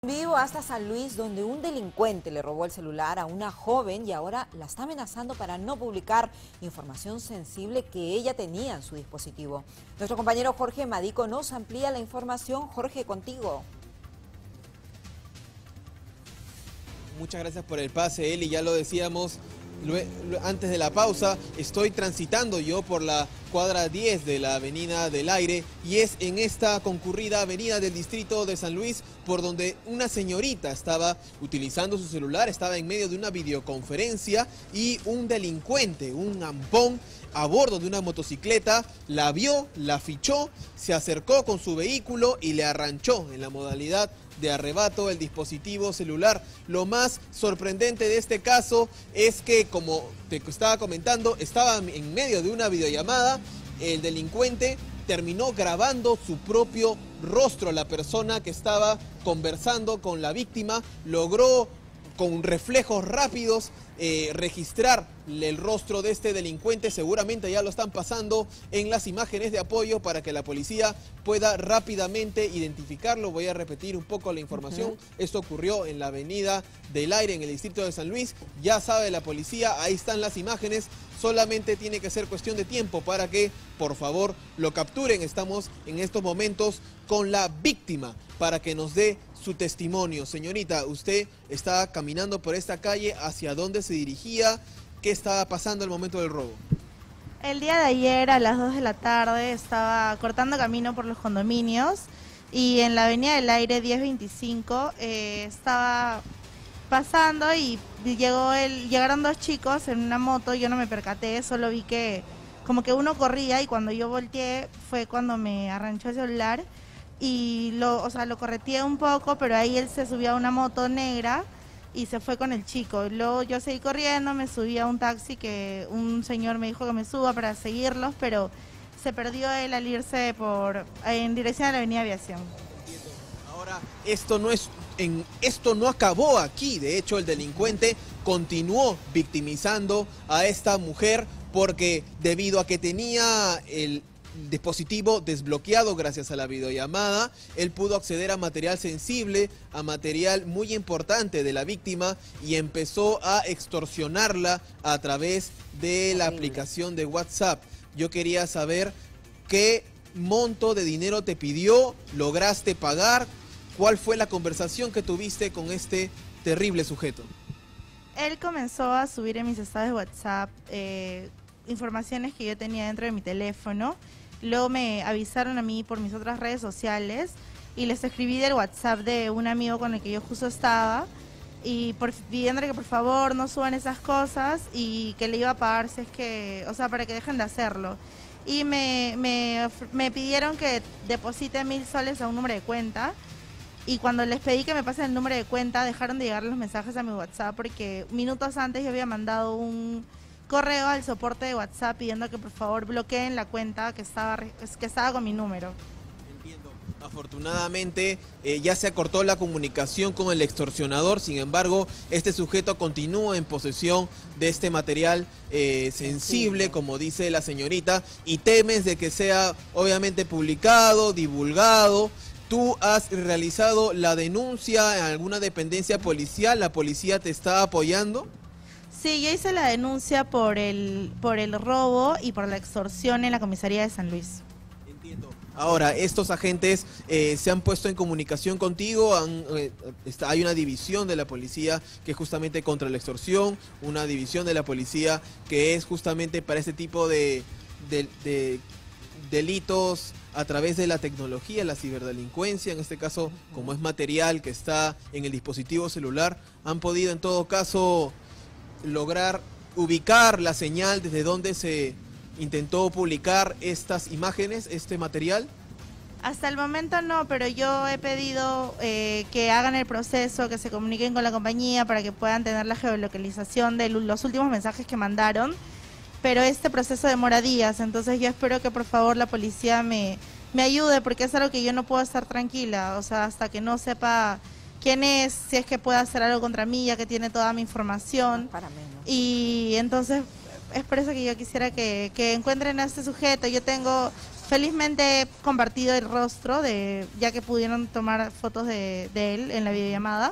Vivo hasta San Luis, donde un delincuente le robó el celular a una joven y ahora la está amenazando para no publicar información sensible que ella tenía en su dispositivo. Nuestro compañero Jorge Madico nos amplía la información. Jorge, contigo. Muchas gracias por el pase, Eli. Ya lo decíamos antes de la pausa, estoy transitando yo por la cuadra 10 de la Avenida del Aire y es en esta concurrida avenida del distrito de San Luis por donde una señorita estaba utilizando su celular, estaba en medio de una videoconferencia y un delincuente, un ampón, a bordo de una motocicleta, la vio, la fichó, se acercó con su vehículo y le arranchó en la modalidad de arrebato el dispositivo celular. Lo más sorprendente de este caso es que, como te estaba comentando, estaba en medio de una videollamada, el delincuente terminó grabando su propio rostro. La persona que estaba conversando con la víctima logró con reflejos rápidos registrar el rostro de este delincuente. Seguramente ya lo están pasando en las imágenes de apoyo para que la policía pueda rápidamente identificarlo. Voy a repetir un poco la información. Esto ocurrió en la Avenida del Aire, en el distrito de San Luis. Ya sabe la policía, ahí están las imágenes. Solamente tiene que ser cuestión de tiempo para que, por favor, lo capturen. Estamos en estos momentos con la víctima para que nos dé su testimonio. Señorita, usted estaba caminando por esta calle, ¿hacia dónde se dirigía? ¿Qué estaba pasando al momento del robo? El día de ayer a las 2 de la tarde estaba cortando camino por los condominios y en la Avenida del Aire 1025 estaba pasando y llegaron dos chicos en una moto. Yo no me percaté, solo vi que como que uno corría y cuando yo volteé fue cuando me arranchó el celular y lo correteé un poco, pero ahí él se subió a una moto negra y se fue con el chico. Luego yo seguí corriendo, me subí a un taxi que un señor me dijo que me suba para seguirlos, pero se perdió él al irse en dirección a la Avenida Aviación. Ahora, esto no acabó aquí. De hecho, el delincuente continuó victimizando a esta mujer porque debido a que tenía el dispositivo desbloqueado gracias a la videollamada, él pudo acceder a material sensible, a material muy importante de la víctima y empezó a extorsionarla a través de la aplicación de WhatsApp. Yo quería saber qué monto de dinero te pidió, lograste pagar, cuál fue la conversación que tuviste con este terrible sujeto. Él comenzó a subir en mis estados de WhatsApp informaciones que yo tenía dentro de mi teléfono. Luego me avisaron a mí por mis otras redes sociales y les escribí del WhatsApp de un amigo con el que yo justo estaba y pidiéndole que por favor no suban esas cosas y que le iba a pagar si es que, para que dejen de hacerlo. Y me pidieron que deposite 1.000 soles a un número de cuenta. Y cuando les pedí que me pasen el número de cuenta, dejaron de llegar los mensajes a mi WhatsApp porque minutos antes yo había mandado un correo al soporte de WhatsApp pidiendo que por favor bloqueen la cuenta que estaba con mi número. Entiendo. Afortunadamente ya se acortó la comunicación con el extorsionador. Sin embargo, este sujeto continúa en posesión de este material sensible, como dice la señorita, y temes de que sea obviamente publicado, divulgado. ¿Tú has realizado la denuncia en alguna dependencia policial? ¿La policía te está apoyando? Sí, yo hice la denuncia por el robo y por la extorsión en la comisaría de San Luis. Entiendo. Ahora, estos agentes se han puesto en comunicación contigo, hay una división de la policía que es justamente contra la extorsión, una división de la policía que es justamente para este tipo de delitos a través de la tecnología, la ciberdelincuencia, en este caso como es material que está en el dispositivo celular, han podido en todo caso lograr ubicar la señal desde donde se intentó publicar estas imágenes, este material. Hasta el momento no, pero yo he pedido que hagan el proceso, que se comuniquen con la compañía para que puedan tener la geolocalización de los últimos mensajes que mandaron, pero este proceso demora días, entonces yo espero que por favor la policía me ayude porque es algo que yo no puedo estar tranquila, hasta que no sepa quién es, si es que puede hacer algo contra mí, ya que tiene toda mi información. Para menos. Y entonces es por eso que yo quisiera que encuentren a este sujeto. Yo tengo felizmente he compartido el rostro, ya que pudieron tomar fotos de él en la videollamada.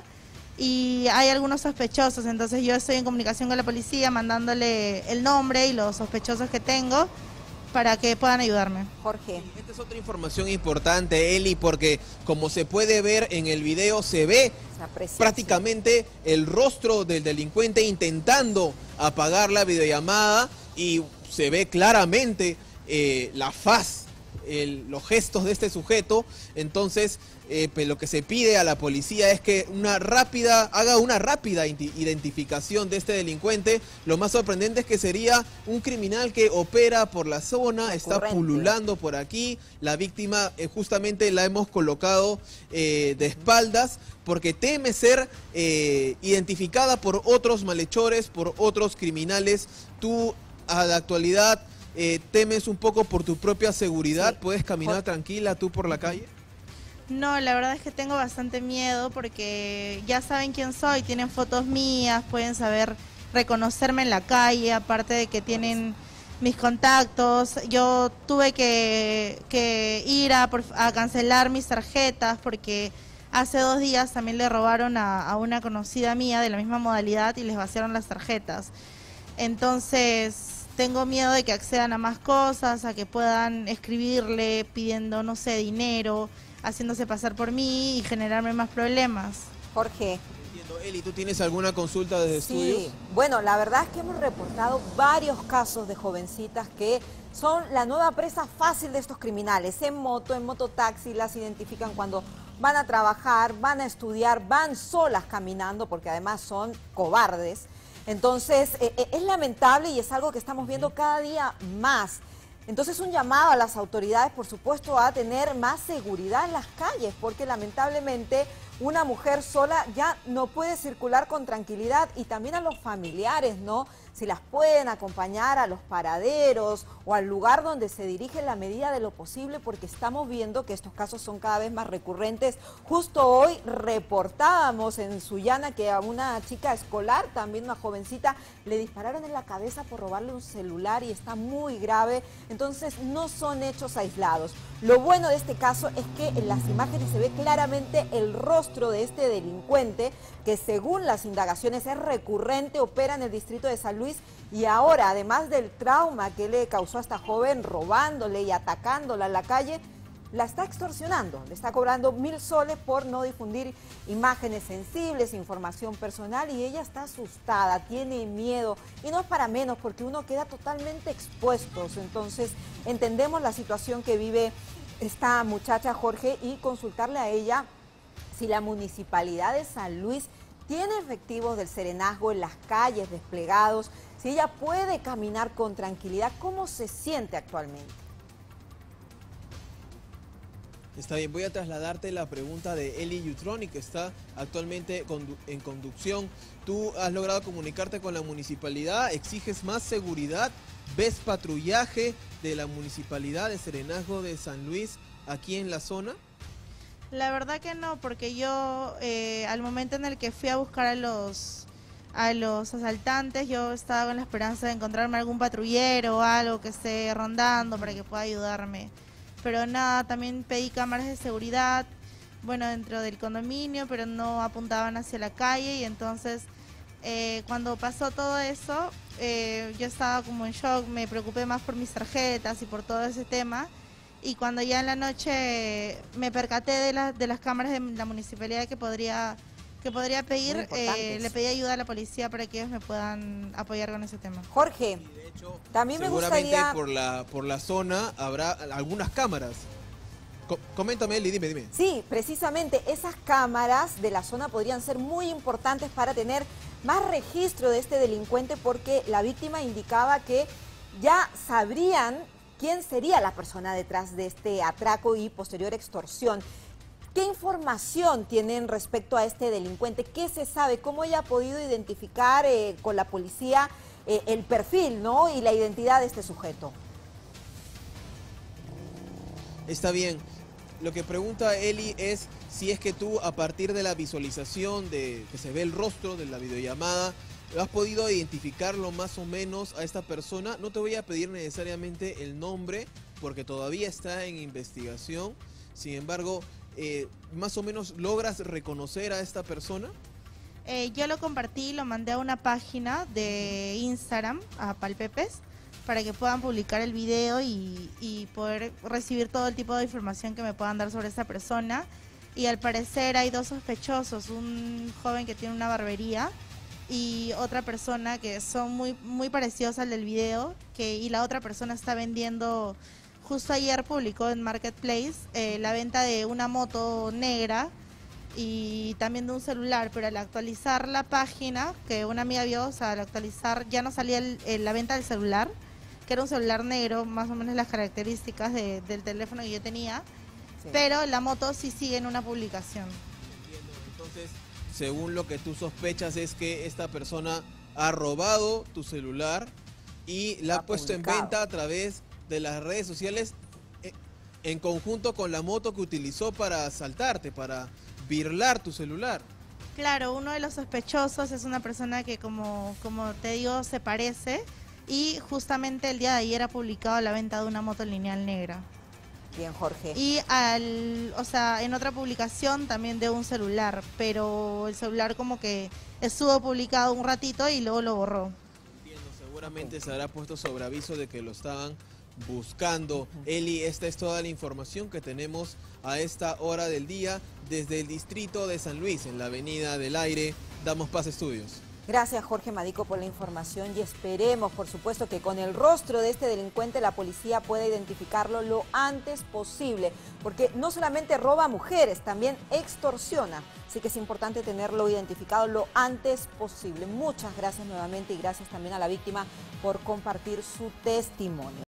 Y hay algunos sospechosos, entonces yo estoy en comunicación con la policía mandándole el nombre y los sospechosos que tengo para que puedan ayudarme. Jorge. Esta es otra información importante, Eli, porque como se puede ver en el video, se ve prácticamente el rostro del delincuente intentando apagar la videollamada y se ve claramente la faz, los gestos de este sujeto. Entonces, pues lo que se pide a la policía es que haga una rápida identificación de este delincuente. Lo más sorprendente es que sería un criminal que opera por la zona, está pululando por aquí. La víctima justamente la hemos colocado de espaldas porque teme ser identificada por otros malhechores, por otros criminales. Tú, a la actualidad, temes un poco por tu propia seguridad. Sí. ¿Puedes caminar tranquila tú por la calle? No, la verdad es que tengo bastante miedo porque ya saben quién soy, tienen fotos mías, pueden saber reconocerme en la calle, aparte de que tienen mis contactos. Yo tuve que ir a cancelar mis tarjetas porque hace 2 días también le robaron a una conocida mía de la misma modalidad y les vaciaron las tarjetas. Entonces tengo miedo de que accedan a más cosas, a que puedan escribirle pidiendo, no sé, dinero, haciéndose pasar por mí y generarme más problemas. Jorge. Entiendo. Eli, ¿tú tienes alguna consulta desde estudios? Sí, bueno, la verdad es que hemos reportado varios casos de jovencitas que son la nueva presa fácil de estos criminales. En mototaxi, las identifican cuando van a trabajar, van a estudiar, van solas caminando porque además son cobardes. Entonces, es lamentable y es algo que estamos viendo cada día más. Entonces, un llamado a las autoridades, por supuesto, a tener más seguridad en las calles, porque lamentablemente una mujer sola ya no puede circular con tranquilidad, y también a los familiares, ¿no? Si las pueden acompañar a los paraderos o al lugar donde se dirige en la medida de lo posible, porque estamos viendo que estos casos son cada vez más recurrentes. Justo hoy reportábamos en Sullana que a una chica escolar, también una jovencita, le dispararon en la cabeza por robarle un celular y está muy grave. Entonces no son hechos aislados. Lo bueno de este caso es que en las imágenes se ve claramente el rostro de este delincuente, que según las indagaciones es recurrente, opera en el distrito de San Luis, y ahora, además del trauma que le causó a esta joven robándole y atacándola en la calle, la está extorsionando, le está cobrando 1.000 soles por no difundir imágenes sensibles, información personal, y ella está asustada, tiene miedo, y no es para menos porque uno queda totalmente expuesto. Entonces entendemos la situación que vive esta muchacha, Jorge, y consultarle a ella si la Municipalidad de San Luis tiene efectivos del serenazgo en las calles desplegados, si ella puede caminar con tranquilidad. ¿Cómo se siente actualmente? Está bien, voy a trasladarte la pregunta de Eli Yutroni, que está actualmente en conducción. ¿Tú has logrado comunicarte con la municipalidad? ¿Exiges más seguridad? ¿Ves patrullaje de la Municipalidad de Serenazgo de San Luis aquí en la zona? La verdad que no, porque yo al momento en el que fui a buscar a los asaltantes, yo estaba con la esperanza de encontrarme algún patrullero o algo que esté rondando para que pueda ayudarme. Pero nada, también pedí cámaras de seguridad, bueno, dentro del condominio, pero no apuntaban hacia la calle, y entonces cuando pasó todo eso, yo estaba como en shock, me preocupé más por mis tarjetas y por todo ese tema. Y cuando ya en la noche me percaté de las cámaras de la municipalidad que podría pedir, le pedí ayuda a la policía para que ellos me puedan apoyar con ese tema. Jorge, de hecho, también me seguramente gustaría... por la zona habrá algunas cámaras. Coméntame, Eli, dime. Sí, precisamente esas cámaras de la zona podrían ser muy importantes para tener más registro de este delincuente, porque la víctima indicaba que ya sabrían quién sería la persona detrás de este atraco y posterior extorsión. ¿Qué información tienen respecto a este delincuente? ¿Qué se sabe? ¿Cómo ella ha podido identificar con la policía el perfil, ¿no?, y la identidad de este sujeto? Está bien. Lo que pregunta Eli es si es que tú, a partir de la visualización de que se ve el rostro de la videollamada, ¿has podido identificarlo más o menos a esta persona? No te voy a pedir necesariamente el nombre, porque todavía está en investigación. Sin embargo, más o menos, ¿logras reconocer a esta persona? Yo lo compartí, lo mandé a una página de Instagram, a Palpepes, para que puedan publicar el video y poder recibir todo el tipo de información que me puedan dar sobre esta persona. Y al parecer hay dos sospechosos, un joven que tiene una barbería y otra persona que son muy parecidos al del video, y la otra persona está vendiendo, justo ayer publicó en Marketplace la venta de una moto negra y también de un celular, pero al actualizar la página, que una amiga vio, o sea, al actualizar ya no salía la venta del celular, que era un celular negro, más o menos las características del teléfono que yo tenía, sí. Pero la moto sí sigue en una publicación. Entiendo. Entonces, según lo que tú sospechas es que esta persona ha robado tu celular y la ha puesto en venta a través de las redes sociales en conjunto con la moto que utilizó para asaltarte, para birlar tu celular. Claro, uno de los sospechosos es una persona que, como te digo, se parece, y justamente el día de ayer ha publicado la venta de una moto lineal negra. Bien, Jorge. Y en otra publicación también de un celular, pero el celular como que estuvo publicado un ratito y luego lo borró. Entiendo, seguramente se habrá puesto sobre aviso de que lo estaban buscando. Eli, esta es toda la información que tenemos a esta hora del día desde el distrito de San Luis, en la Avenida del Aire. Damos Paz Estudios. Gracias, Jorge Madico, por la información, y esperemos, por supuesto, que con el rostro de este delincuente la policía pueda identificarlo lo antes posible, porque no solamente roba mujeres, también extorsiona. Así que es importante tenerlo identificado lo antes posible. Muchas gracias nuevamente y gracias también a la víctima por compartir su testimonio.